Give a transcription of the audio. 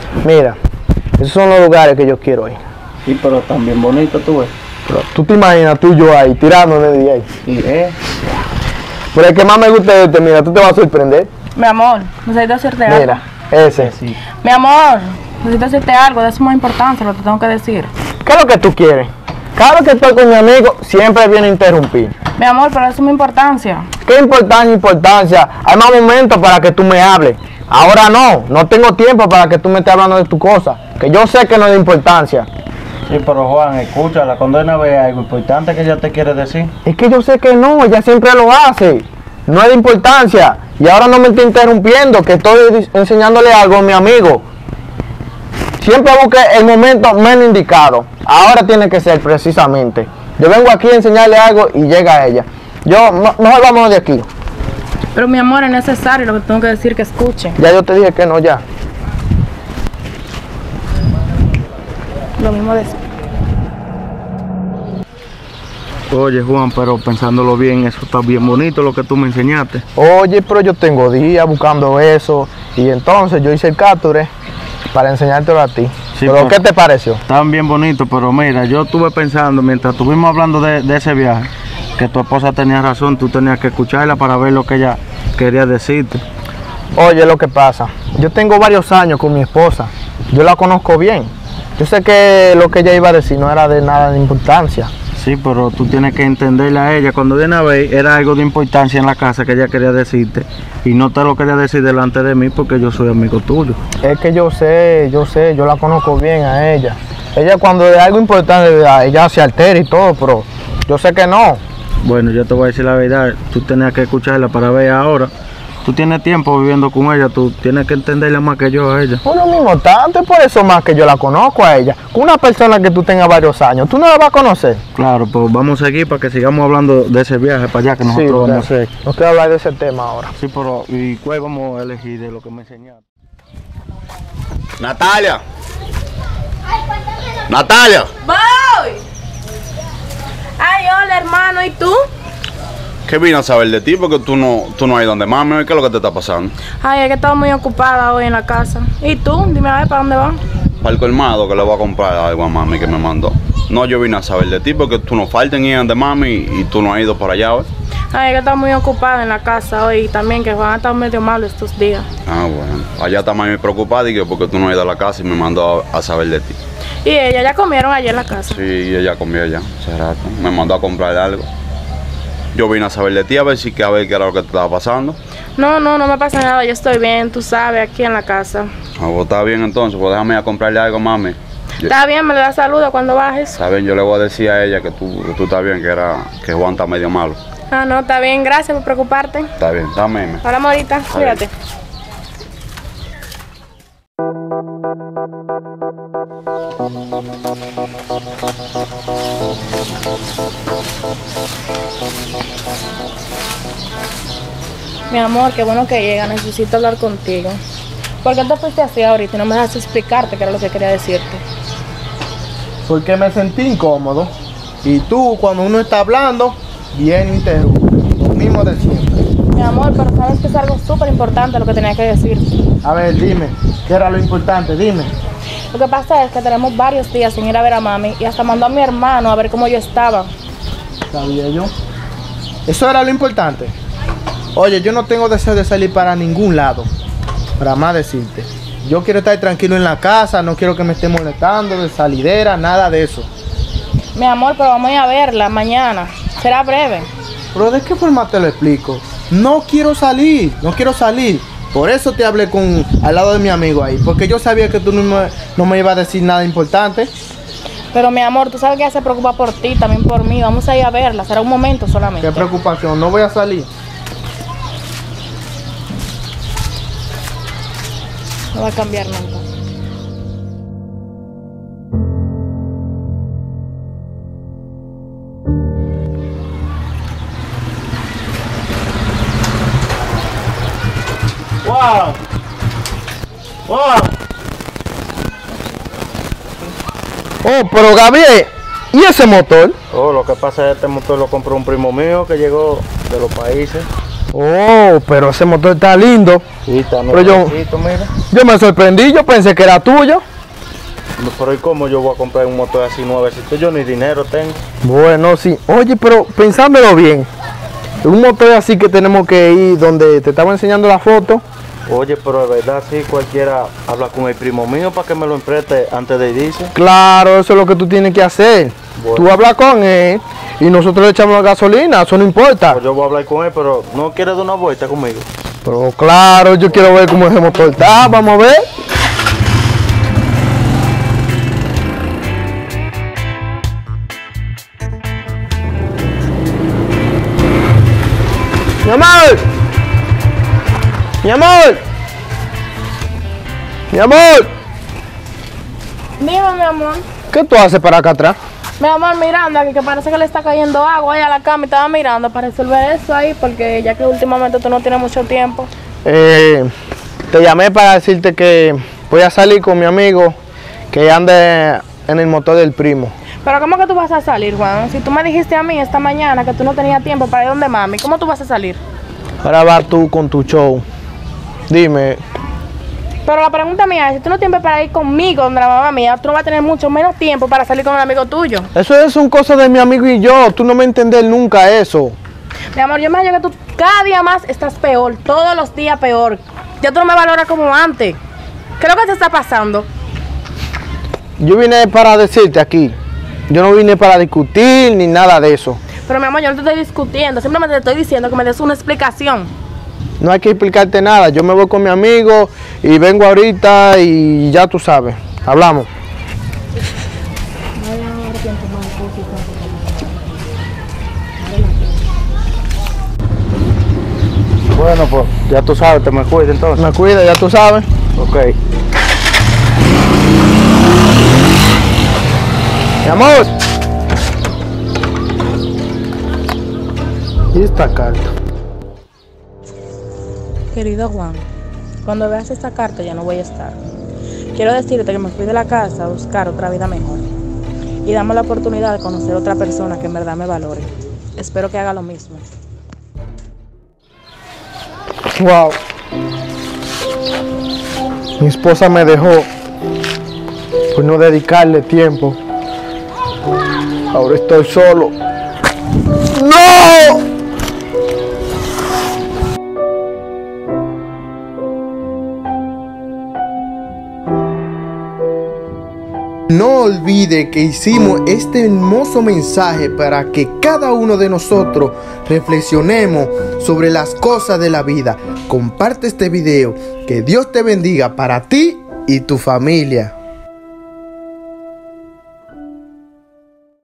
Mira, esos son los lugares que yo quiero ir. Sí, pero están bien bonitos, tú ves. Pero tú te imaginas tú y yo ahí, tirando de día ahí. Sí, Pero el que más me gusta de este, mira, tú te vas a sorprender. Mi amor, necesito hacerte algo. Mira, ese. sí. Mi amor, necesito hacerte algo, de eso es más importante, lo que tengo que decir. ¿Qué es lo que tú quieres? Cada vez que estoy con mi amigo, siempre viene a interrumpir. Mi amor, pero eso es mi importancia. ¿Qué importancia? Hay más momentos para que tú me hables. Ahora no tengo tiempo para que tú me estés hablando de tu cosa, que yo sé que no es de importancia. Sí, pero Juan, escucha, la condena ve algo importante que ella te quiere decir. Es que yo sé que no, ella siempre lo hace. No es de importancia. Y ahora no me está interrumpiendo, que estoy enseñándole algo a mi amigo. Siempre busque el momento menos indicado. Ahora tiene que ser precisamente. Yo vengo aquí a enseñarle algo y llega a ella. Mejor vámonos de aquí. Pero mi amor, es necesario lo que tengo que decir que escuche. Ya yo te dije que no, ya. Lo mismo de Oye, Juan, pero pensándolo bien, eso está bien bonito lo que tú me enseñaste. Oye, pero yo tengo días buscando eso. Y entonces yo hice el capture para enseñártelo a ti. Sí, pero ¿qué te pareció? Estaban bien bonitos, pero mira, yo estuve pensando, mientras estuvimos hablando de ese viaje, que tu esposa tenía razón, tú tenías que escucharla para ver lo que ella quería decirte. Oye, lo que pasa, yo tengo varios años con mi esposa, yo la conozco bien. Yo sé que lo que ella iba a decir no era de nada de importancia. Sí, pero tú tienes que entenderla a ella. Cuando viene a ver, era algo de importancia en la casa que ella quería decirte. Y no te lo quería decir delante de mí porque yo soy amigo tuyo. Es que yo sé, yo la conozco bien a ella. Ella cuando es algo importante, ella se altera y todo, pero yo sé que no. Bueno, yo te voy a decir la verdad, tú tenías que escucharla para ver ahora. Tú tienes tiempo viviendo con ella, tú tienes que entenderla más que yo a ella. Por lo mismo tanto, y por eso más que yo la conozco a ella. Una persona que tú tengas varios años, tú no la vas a conocer. Claro, pues vamos a seguir para que sigamos hablando de ese viaje para allá que nosotros vamos a hacer. No quiero hablar de ese tema ahora. Sí, pero ¿y cuál vamos a elegir de lo que me enseñaste? Natalia. Natalia. ¡Voy! Ay, hola hermano, ¿y tú? ¿Qué vine a saber de ti? Porque tú no has ido donde mami. ¿Qué es lo que te está pasando? Ay, es que estaba muy ocupada hoy en la casa. ¿Y tú? Dime a ver, ¿para dónde vas? Para el colmado que le voy a comprar algo a mami que me mandó. No, yo vine a saber de ti porque tú no faltas en ir donde mami y tú no has ido para allá hoy. Ay, es que estaba muy ocupada en la casa hoy y también que Juan ha estado medio malo estos días. Ah, bueno. Allá está mami preocupada y que porque tú no has ido a la casa y me mandó a saber de ti. ¿Y ella ya comieron ayer en la casa? Sí, ella comió ya hace rato. Me mandó a comprar algo. Yo vine a saber de ti a ver qué era lo que te estaba pasando. No me pasa nada, yo estoy bien, tú sabes, aquí en la casa. Ah, pues está bien entonces, pues déjame ir a comprarle algo, mami. Está bien, me le das saludo cuando bajes. Está bien, yo le voy a decir a ella que tú estás bien, que Juan está medio malo. Ah, no, está bien, gracias por preocuparte. Está bien, dame. Hablamos ahorita, cuídate. Mi amor, qué bueno que llega, necesito hablar contigo. ¿Por qué te fuiste así ahorita y no me dejaste explicarte qué era lo que quería decirte? Porque me sentí incómodo. Y tú, cuando uno está hablando, bien interrumpe. Lo mismo de siempre. Mi amor, pero sabes que es algo súper importante lo que tenía que decirte. A ver, dime, ¿qué era lo importante? Dime. Lo que pasa es que tenemos varios días sin ir a ver a mami y hasta mandó a mi hermano a ver cómo yo estaba. ¿Sabía yo? Eso era lo importante. Oye, yo no tengo deseo de salir para ningún lado. Para más decirte. Yo quiero estar tranquilo en la casa, no quiero que me esté molestando de salidera, nada de eso. Mi amor, pero vamos a ir a verla mañana. Será breve. Pero ¿de qué forma te lo explico? No quiero salir. Por eso te hablé al lado de mi amigo ahí. Porque yo sabía que tú no me ibas a decir nada importante. Pero mi amor, tú sabes que ella se preocupa por ti, también por mí. Vamos a ir a verla, será un momento solamente. ¿Qué preocupación? No voy a salir. No va a cambiar nunca. ¡Wow! ¡Wow! Oh, pero Gabriel, ¿y ese motor? Oh, lo que pasa es que este motor lo compró un primo mío que llegó de los países. Oh, pero ese motor está lindo. Sí, está Pero yo- nuevecito, mira. Yo me sorprendí, yo pensé que era tuyo. Pero ¿y cómo yo voy a comprar un motor así nuevecito? Yo ni dinero tengo. Bueno, sí. Oye, pero pensándolo bien, un motor así que tenemos que ir donde te estaba enseñando la foto. Oye, pero de verdad sí, cualquiera habla con el primo mío para que me lo empreste antes de irse. Claro, eso es lo que tú tienes que hacer. Bueno. Tú hablas con él y nosotros le echamos la gasolina, eso no importa. Pues yo voy a hablar con él, pero no quiere dar una vuelta conmigo. Pero claro, yo quiero ver cómo ese motor está, vamos a ver. Mi amor. Mi amor. Mi amor. Dime, mi amor. ¿Qué tú haces para acá atrás? Mi amor, mirando aquí que parece que le está cayendo agua ahí a la cama y estaba mirando para resolver eso ahí porque ya que últimamente tú no tienes mucho tiempo. Te llamé para decirte que voy a salir con mi amigo que anda en el motor del primo. Pero ¿cómo que tú vas a salir, Juan? Si tú me dijiste a mí esta mañana que tú no tenías tiempo para ir donde mami, ¿cómo tú vas a salir? Ahora vas tú con tu show. Dime, Pero la pregunta mía es, si tú no tienes tiempo para ir conmigo donde la mamá mía, tú no vas a tener mucho menos tiempo para salir con un amigo tuyo. eso son cosas de mi amigo y yo. Tú no me entendés nunca eso. Mi amor, yo me hallo que tú cada día más estás peor, todos los días peor. Ya tú no me valoras como antes. ¿Qué es lo que te está pasando? Yo vine para decirte aquí. Yo no vine para discutir ni nada de eso. Pero mi amor, yo no te estoy discutiendo, simplemente te estoy diciendo que me des una explicación. No hay que explicarte nada. Yo me voy con mi amigo y vengo ahorita y ya tú sabes. Hablamos. Bueno, pues ya tú sabes, te me cuidas entonces. Me cuida, ya tú sabes. Ok. Mi amor. ¿Y esta carta? Querido Juan, cuando veas esta carta ya no voy a estar. Quiero decirte que me fui de la casa a buscar otra vida mejor. Y dame la oportunidad de conocer otra persona que en verdad me valore. Espero que haga lo mismo. Wow. Mi esposa me dejó por no dedicarle tiempo. Ahora estoy solo. ¡No! No olvide que hicimos este hermoso mensaje para que cada uno de nosotros reflexionemos sobre las cosas de la vida. Comparte este video. Que Dios te bendiga para ti y tu familia.